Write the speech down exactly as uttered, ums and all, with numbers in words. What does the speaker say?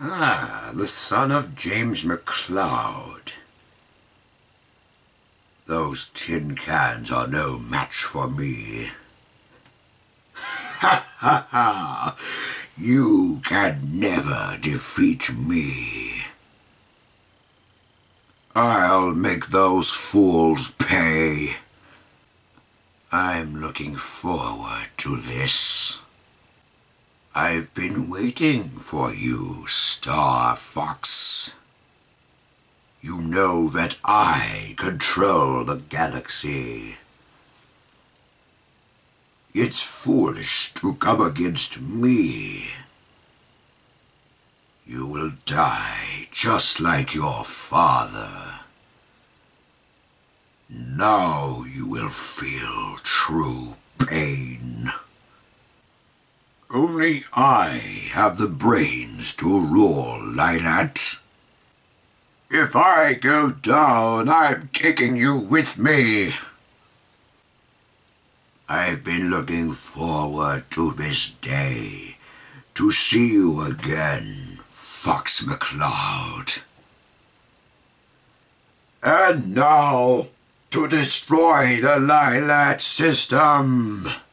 Ah, the son of James MacLeod. Those tin cans are no match for me. Ha ha ha! You can never defeat me. I'll make those fools pay. I'm looking forward to this. I've been waiting for you, Star Fox. You know that I control the galaxy. It's foolish to come against me. You will die just like your father. Now you will feel true pain. Only I have the brains to rule like that. If I go down, I'm taking you with me. I've been looking forward to this day, to see you again, Fox MacLeod. And now, to destroy the Lilat system.